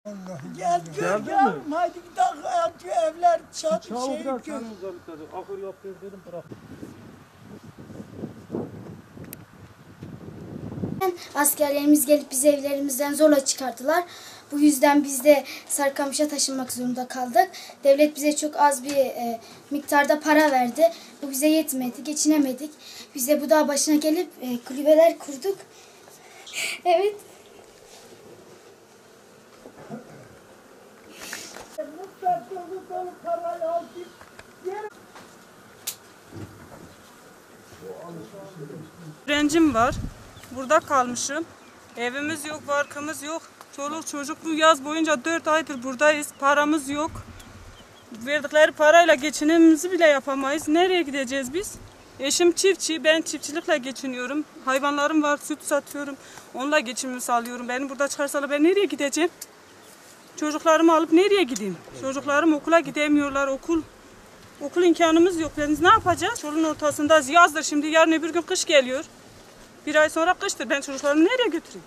Gel mi? Haydi gidelim evler çatı Çabuk şey biraz gör. sen uzak dedi. Ahır yapıyor dedim bırak. Askerlerimiz gelip bizi evlerimizden zorla çıkarttılar. Bu yüzden biz de Sarıkamış'a taşınmak zorunda kaldık. Devlet bize çok az bir miktarda para verdi. Bu bize yetmedi, geçinemedik. Biz de bu dağ başına gelip kulübeler kurduk. Evet. Öğrencim var. Burada kalmışım. Evimiz yok, barkımız yok. Çoluk çocuk bu yaz boyunca 4 aydır buradayız. Paramız yok. Verdikleri parayla geçinimimizi bile yapamayız. Nereye gideceğiz biz? Eşim çiftçi, ben çiftçilikle geçiniyorum. Hayvanlarım var, süt satıyorum. Onunla geçimimi sağlıyorum. Beni burada çıkarsalar ben nereye gideceğim? Çocuklarımı alıp nereye gideyim? Çocuklarım okula gidemiyorlar. Okul imkanımız yok. Biz ne yapacağız? Çoluğun ortasındayız. Yazdır şimdi, yarın öbür gün kış geliyor. Bir ay sonra kıştır. Ben çocuklarımı nereye götüreyim?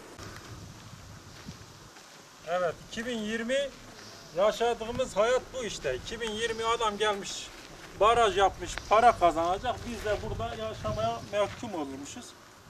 Evet, 2020 yaşadığımız hayat bu işte. 2020 adam gelmiş, baraj yapmış, para kazanacak. Biz de burada yaşamaya mahkum olmuşuz.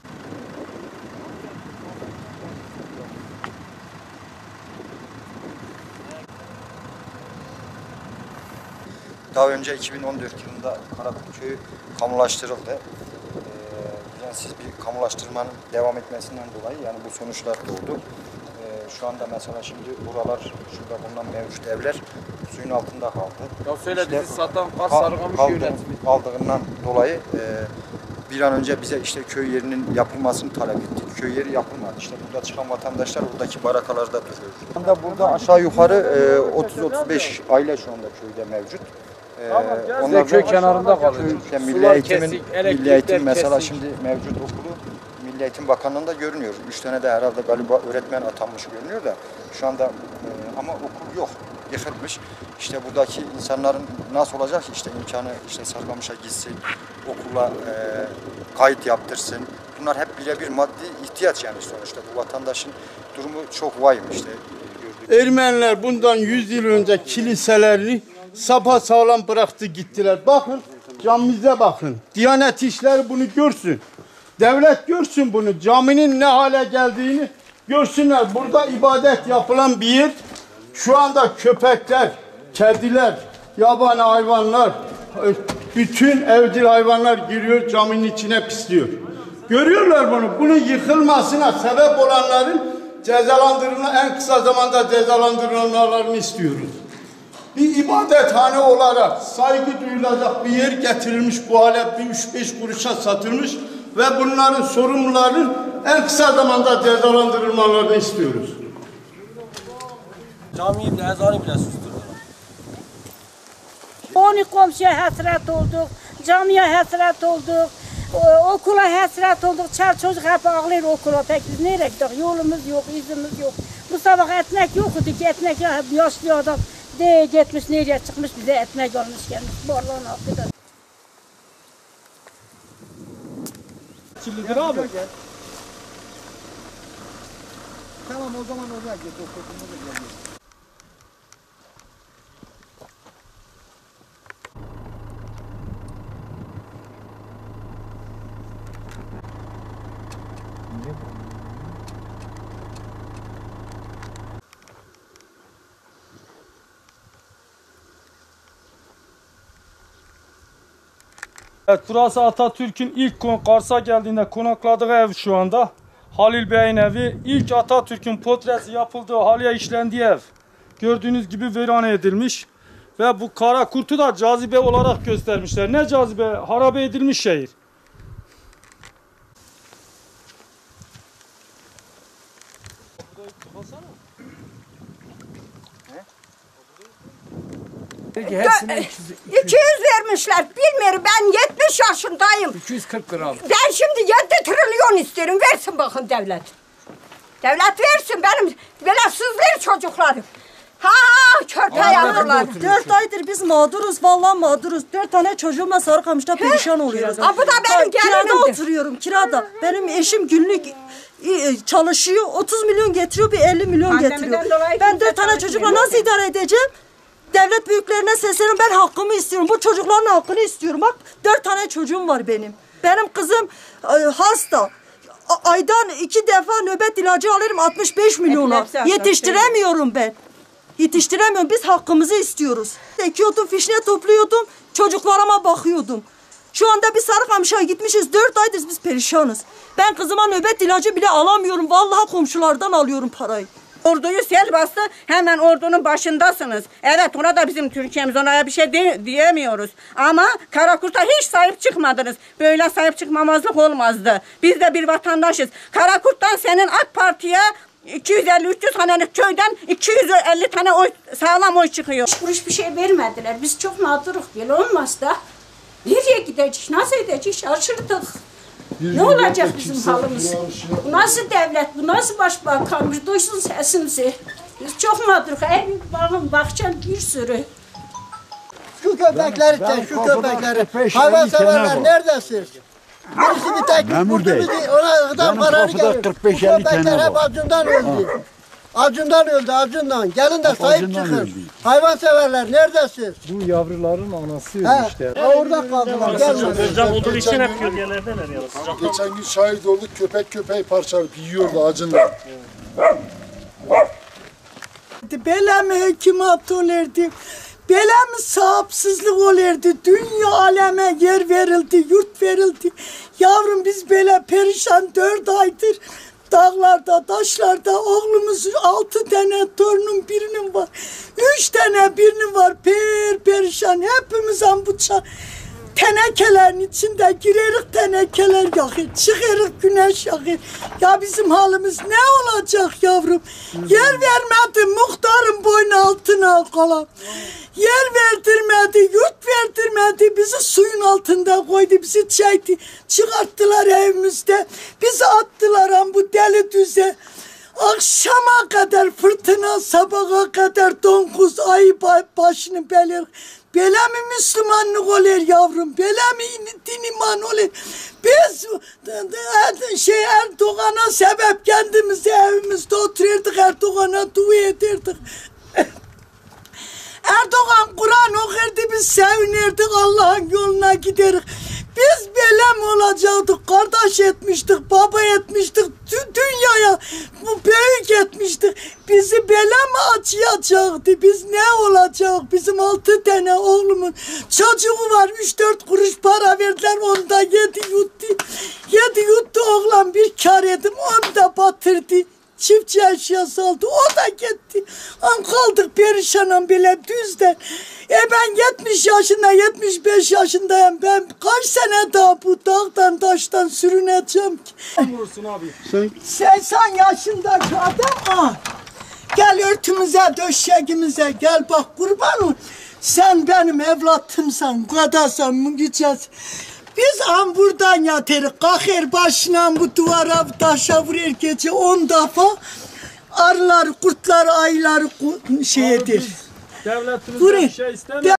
Daha önce 2014 yılında Karakurt Köyü kamulaştırıldı. Düzensiz bir kamulaştırmanın devam etmesinden dolayı yani bu sonuçlar doğdu. Şu anda mesela şimdi buralar, şurada bulunan mevcut evler suyun altında kaldı. Ya söylediğiniz İşte, zaten Kars Sarıkamış yönetimi. Aldığından dolayı bir an önce bize işte köy yerinin yapılmasını talep ettik. Köy yeri yapılmadı. İşte burada çıkan vatandaşlar buradaki barakalarda duruyor. Şu anda burada aşağı yukarı 30-35 aile şu anda köyde mevcut. Onlar köy kenarında kalıyor. Milli Eğitim mesela şimdi mevcut okulu Milli Eğitim Bakanlığı'nda görünüyor. 3 tane de herhalde galiba öğretmen atanmış görünüyor da şu anda ama okul yok. Yıkılmış. İşte buradaki insanların nasıl olacak işte imkanı işte Sarıkamış'a gitsin, okula kayıt yaptırsın. Bunlar hep birebir maddi ihtiyaç yani sonuçta bu vatandaşın durumu çok vahim işte. Ermeniler bundan 100 yıl önce kiliselerini sapasağlam bıraktı gittiler. Bakın camimize bakın. Diyanet İşleri bunu görsün. Devlet görsün bunu. Caminin ne hale geldiğini görsünler. Burada ibadet yapılan bir yer. Şu anda köpekler, kediler, yabani hayvanlar, bütün evcil hayvanlar giriyor caminin içine pisliyor. Görüyorlar bunu. Bunun yıkılmasına sebep olanların en kısa zamanda cezalandırılmalarını istiyoruz. Bir ibadethane olarak saygı duyulacak bir yer getirilmiş bu hale 3-5 kuruşa satılmış ve bunların sorumluların en kısa zamanda cezalandırılmalarını istiyoruz. Camiyi bile, ezanı bile susturdular. 12 komşuya hasret olduk, camiye hasret olduk, okula hasret olduk. Çocuk hep ağlıyor okula. Peki biz nereye gidiyoruz? Yolumuz yok, izimiz yok. Bu sabah ekmek yoktu ki ekmek ya yaşlı adam de gitmiş nereye çıkmış bize ekmek almış gelmiş. Barlağın altında. Çillidir abi. Tamam o zaman oraya git. Okuluna da gel. Evet, burası Atatürk'ün ilk Kars'a geldiğinde konakladığı ev şu anda. Halil Bey'in evi. İlk Atatürk'ün portresi yapıldığı, halıya işlendiği ev. Gördüğünüz gibi virane edilmiş. Ve bu Karakurt'u da cazibe olarak göstermişler. Ne cazibe? Harabe edilmiş şehir. Hepsine 200 vermişler. Bilmiyorum ben 70 yaşındayım. 240 gram. Ben şimdi 7 trilyon isterim. Versin bakın devlet. Devlet versin benim velesizler çocuklarım. Ha körpe yavrular. 4 aydır biz mağduruz, vallahi mağduruz. 4 tane çocuğumla Sarıkamış'ta perişan oluyoruz. Ha, bu da benim Kirada gelinimdir. oturuyorum, kirada. Benim eşim günlük çalışıyor, 30 milyon getiriyor, bir 50 milyon getiriyor. Ben tane çocukla nasıl idare edeceğim? Devlet büyüklerine sesleniyorum. Ben hakkımı istiyorum. Bu çocukların hakkını istiyorum. Bak 4 tane çocuğum var benim. Benim kızım hasta. Aydan 2 defa nöbet ilacı alırım 65 milyona. Yetiştiremiyorum ben. Yetiştiremiyorum. Biz hakkımızı istiyoruz. Ekiyordum, fişne topluyordum. Çocuklarıma bakıyordum. Şu anda biz Sarıkamış'a gitmişiz. 4 aydır biz perişanız. Ben kızıma nöbet ilacı bile alamıyorum. Vallahi komşulardan alıyorum parayı. Orduyu sel bastı, hemen ordunun başındasınız. Evet, ona da bizim Türkiye'miz, ona bir şey diyemiyoruz. Ama Karakurt'a hiç sahip çıkmadınız. Böyle sahip çıkmamazlık olmazdı. Biz de bir vatandaşız. Karakurt'tan senin AK Parti'ye 250-300 tanelik köyden 250 tane oy, sağlam oy çıkıyor. 3 kuruş bir şey vermediler. Biz çok mağduruz. Böyle olmaz da. Nereye gideceğiz? Nasıl edeceğiz? Şaşırdık. Ne olacak bizim halimiz? Bu nasıl devlet? Bu nasıl başbakanımız? Duysun sesimizi. Biz çok mağduruz. Ev, bağım, bahçem bir sürü. Şu köpekleri de, şu köpekleri. Hayvanseverler neredesiniz? Birisi bir tek kurdu, ona gıda kararı gelir. Bu köpekler hep acından öldü. Acından öldü, acından. Gelin de sahip çıkın. Hayvanseverler neredesiniz? Bu yavruların anası öldü işte. Orada kaldılar. Gelin. Sıcak olduğu için hep gölgelerdeler ya. Geçen gün şahit olduk, köpek köpeği parçalayıp yiyordu acından. Belemi hükümet olurdu. Belemi sahipsizlik olurdu. Dünya aleme yer verildi, yurt verildi. Yavrum biz böyle perişan 4 aydır. Dağlarda, taşlarda oğlumuz 6 tane torunum birinin var. 3 tane birinin var. Perişan. Hepimiz bıçak. Tenekelerin içinde girerik, tenekeler yakır. Çıkarık, güneş yakır. Ya bizim halimiz ne olacak yavrum? Yer vermedi muhtarın boynu altına kalan. Yer verdirmedi, yurt verdirmedi. Bizi suyun altında koydu, bizi çekti. Çıkarttılar evimizde. Bizi attılar bu deli düze. Akşama kadar fırtına, sabaha kadar donkuz ayı başını belir. Böyle mi Müslümanlık olur yavrum? Böyle mi din iman olur? Biz Erdoğan'a sebep kendimizi evimizde otururduk, Erdoğan'a dua ederdik. Erdoğan Kur'an okurdu, biz sevinirdik, Allah'ın yoluna giderik. Biz böyle mi olacaktık? Kardeş etmiştik, baba etmiştik, dünyaya büyük etmiştik. Bizi böyle mi açacaktı? Biz ne olacak? Bizim 6 tane oğlumun çocuğu var, 3-4 kuruş para verdiler, onu da yedi yuttu. Yedi yuttu oğlan, bir kar edim, onu da batırdı. Çiftçi eşyası aldı, o da gitti. Kaldık perişanım bile düzden. Ben 70 yaşında, 75 yaşındayım. Ben kaç sene daha bu dağdan taştan sürüneceğim ki? Vursun abi. 80 yaşındaki adam gel örtümüze, döşeğimize gel bak kurban ol. Sen benim evlatımsan, kadarsan, mügücez. Biz buradan yatırık, kalkır başına bu duvara, taşa vurur gece 10 defa. Arılar, kurtlar, ayılar şey edir. Devletimizden bir şey istemiyor.